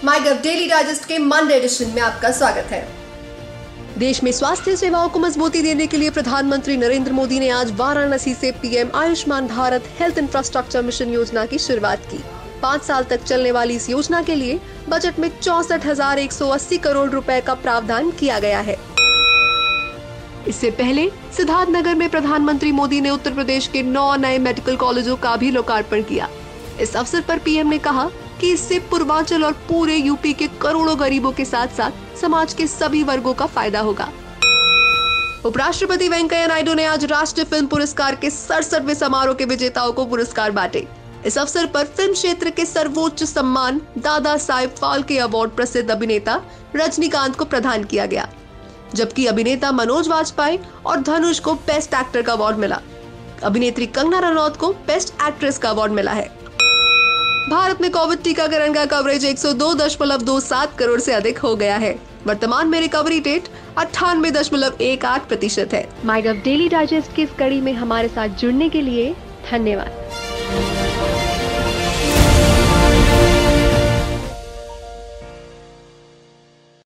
MyGov daily digest के Monday edition में आपका स्वागत है। देश में स्वास्थ्य सेवाओं को मजबूती देने के लिए प्रधानमंत्री नरेंद्र मोदी ने आज वाराणसी से PM Ayushman Bharat health infrastructure mission योजना की शुरुआत की। 5 साल तक चलने वाली इस योजना के लिए बजट में 64,180 करोड़ रुपए का प्रावधान किया गया है। इससे पहले सिद्धार्थनगर में प्रधानमंत्री मोदी ने उत्तर प्रदेश के 9 नए मेडिकल कॉलेजों का भी लोकार्पण किया। इस अवसर पर पीएम ने कहा कि इससे पूर्वांचल और पूरे यूपी के करोड़ों गरीबों के साथ साथ समाज के सभी वर्गों का फायदा होगा। उपराष्ट्रपति वेंकैया नायडू ने आज राष्ट्रीय फिल्म पुरस्कार के 67वें समारोह के विजेताओं को पुरस्कार बांटे। इस अवसर पर फिल्म क्षेत्र के सर्वोच्च सम्मान दादा साहेब फाल्के अवार्ड प्रसिद्ध अभिनेता रजनीकांत को प्रदान किया गया, जबकि अभिनेता मनोज वाजपेयी और धनुष को बेस्ट एक्टर का अवार्ड मिला। अभिनेत्री कंगना रनौत को बेस्ट एक्ट्रेस का अवार्ड मिला है। भारत में कोविड टीकाकरण का कवरेज 102.27 करोड़ से अधिक हो गया है। वर्तमान में रिकवरी रेट 98.18% है। माईगव डेली डाइजेस्ट की इस कड़ी में हमारे साथ जुड़ने के लिए धन्यवाद।